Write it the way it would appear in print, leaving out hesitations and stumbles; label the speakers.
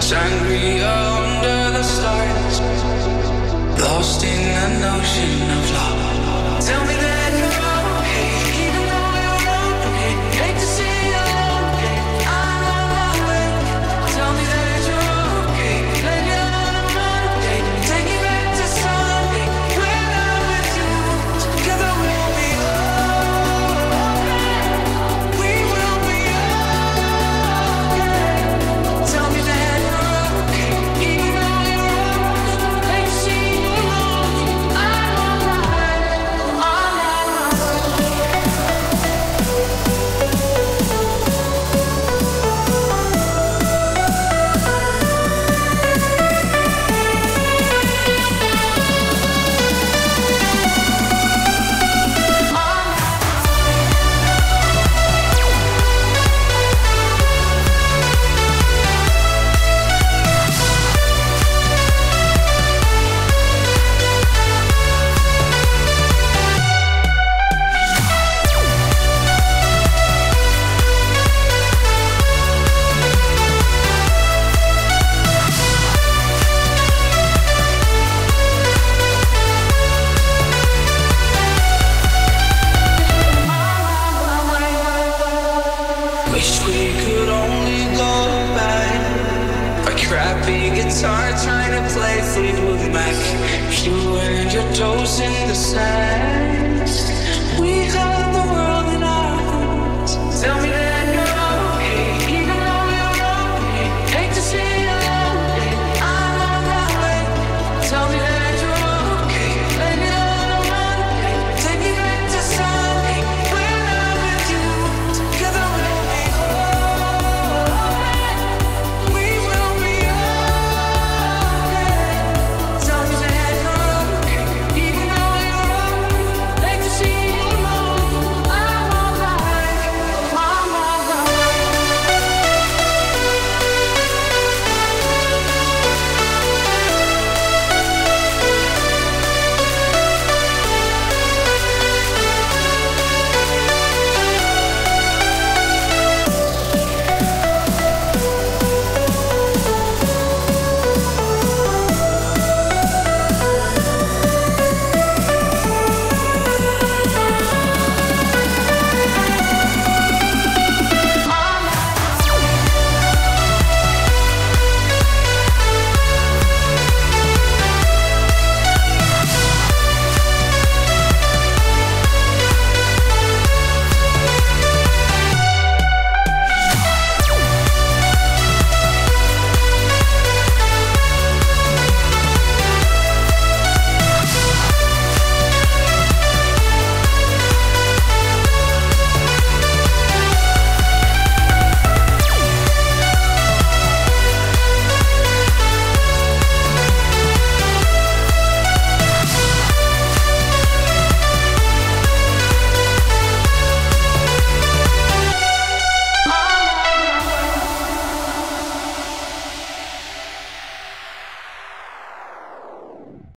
Speaker 1: Sangria under the stars, lost in an ocean of love. Tell me that you're okay, even though you're okay. Hate to see you okay, I'm on my way. Tell me that you're okay, let it out on Monday. Take me back to Sunday, when I'm with you. Together we'll be okay, we will be okay. Tell me that you're okay, even though you're okay. Hate to see you alone, I'm on my way, I'm on my way. Wish we could only go back. A crappy guitar trying to play Fleetwood Mac. You and your toes in the sand.